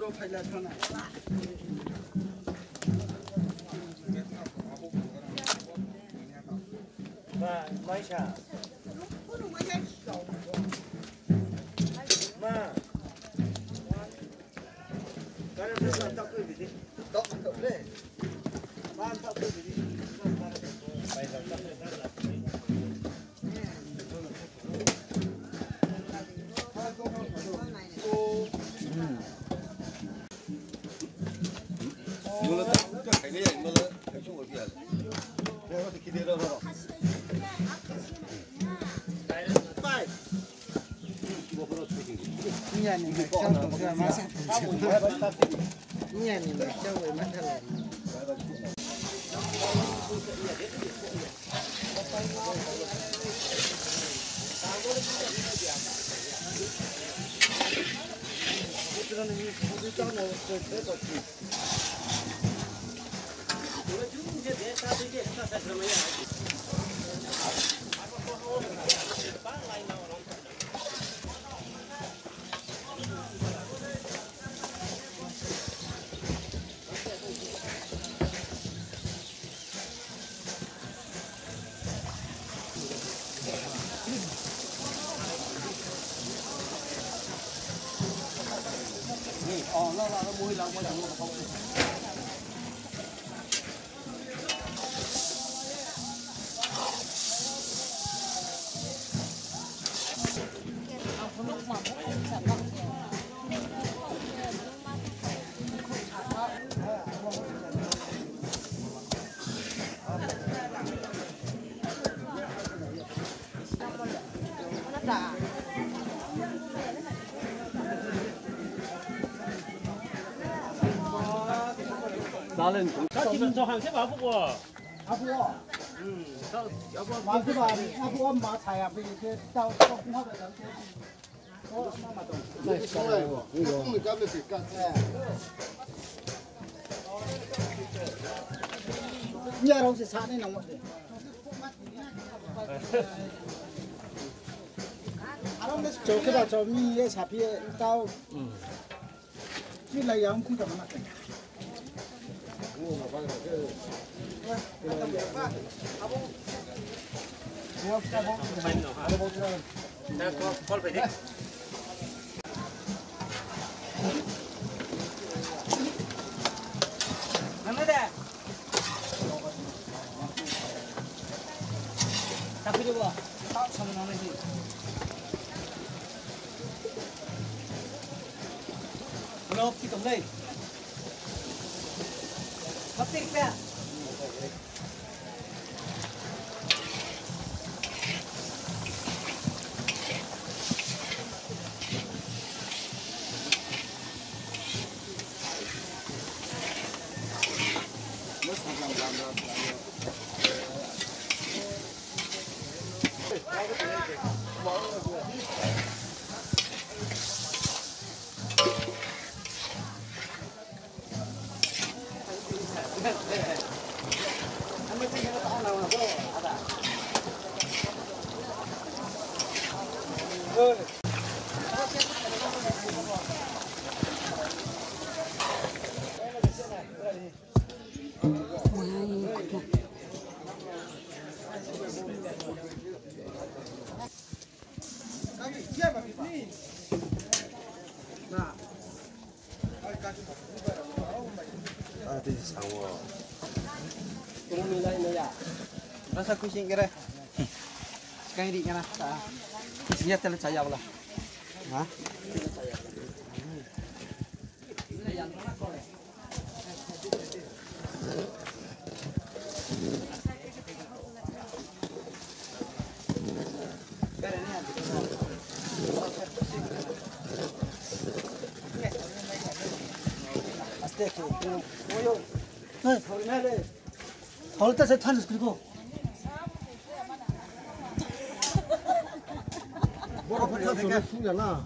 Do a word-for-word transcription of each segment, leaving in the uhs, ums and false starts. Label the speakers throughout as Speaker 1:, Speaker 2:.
Speaker 1: Và máy xả mà cái này là tao cười gì đó tao đấy mà tao cười gì bây giờ tao cười rất là
Speaker 2: 물론 딱 가게 이거는 대충 어디야? 내가 어떻게 기대려서.
Speaker 3: nhà này mà cho tổng ra má sạch nhà này mà cho về mắt thật là
Speaker 2: 어, 나, 나, 나, 뭐, 나, 뭐, 나, 뭐, 나, 나는
Speaker 1: 같이면 저 한 세 번 보고
Speaker 3: 아부어
Speaker 1: 음 여보
Speaker 3: 마스바 아부어 마차야 비게 또 공하고 어 마마도
Speaker 2: 네, 이거 이거 까면 될까?
Speaker 3: nhà đâu sẽ sát đây nóng vậy chỗ cái đó cho mi cái sạp kia tao chứ lấy ông không cầm mặt
Speaker 1: 콜 phải đi
Speaker 3: Mana dah? Tapi dia buat tak sama nama ni. Hello, kita mulai. Ketik dah.
Speaker 2: 아, 되게 상어.
Speaker 3: Tunggu nilai ni ya. Rasa kucing kira. Sekarang ini kan ah. Isinya telah saya pula. Hah? Aste ke. Oyo. Hei, kau ni ada. Kalau tak saya tanya sekali tu.
Speaker 2: 뭐 앞에 저기 숨잖아.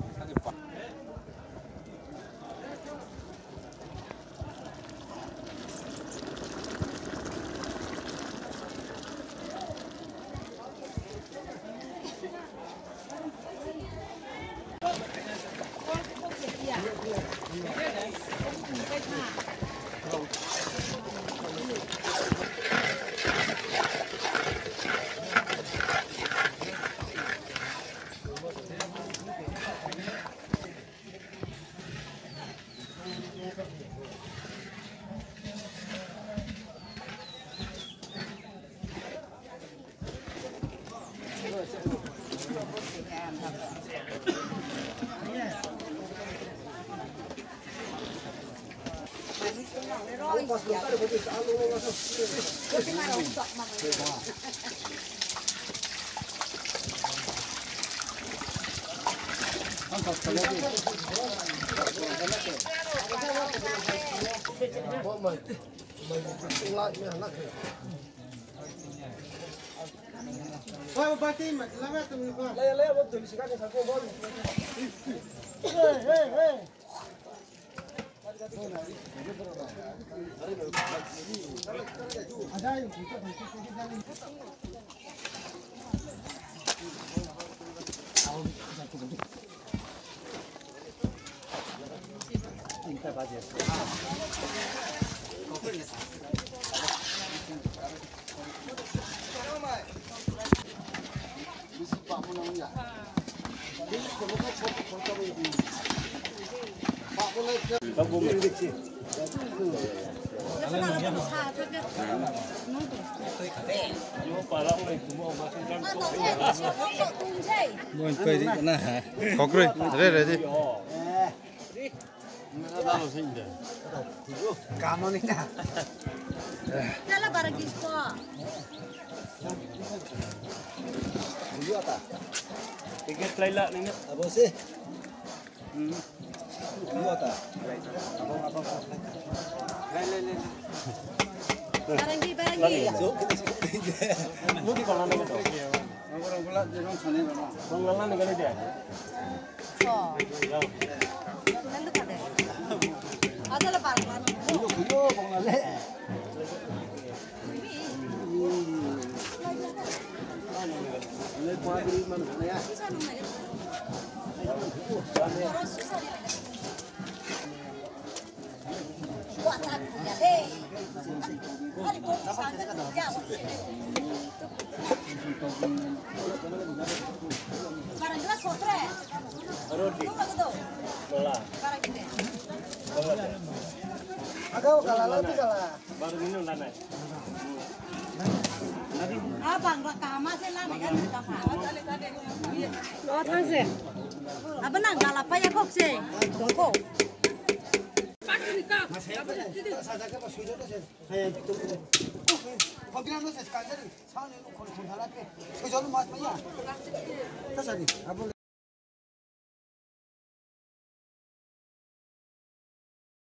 Speaker 4: Yeah.
Speaker 1: Vai bater, mas lá vai tu.
Speaker 3: Lê, lê, vou tu lisgar com sacou bom.
Speaker 1: Hey, hey, hey.
Speaker 4: Muốn quay đi cái nào? Có cười, đây đây đi.
Speaker 1: Cảm ơn nha.
Speaker 5: Dala barang kisko.
Speaker 3: Tiket Laila ni.
Speaker 1: Apa sih? Hmm. Dua tak? Abang abang. Lain lain lain.
Speaker 5: Barang di barang di.
Speaker 3: Lu di kolam ni tu.
Speaker 1: Orang pula jangan sana nama.
Speaker 3: Kolam ni kalau dia.
Speaker 5: Oh. Lalu kada. Ada lah barang.
Speaker 1: Yo yo pengale. Ini kuat di mana ya?
Speaker 5: Kuat aku ya deh. Hari kau sangat kerja. Barang jelas sotre.
Speaker 3: Roti.
Speaker 5: Kau begitu.
Speaker 3: Bola.
Speaker 5: Barang ini.
Speaker 1: Agak kalah lagi kalah.
Speaker 3: Baru minum dah naik.
Speaker 5: Abang rekaman saya lah kan kapal. Oh transit. Apa nang galapa ya kok sih? Tunggu.
Speaker 1: Saya jaga pas sudah tu saya itu. Pagkilan tu saya sekarang ni, sana ni kalau pun halat ni, saya jalan mas maya. Tak sadi, apa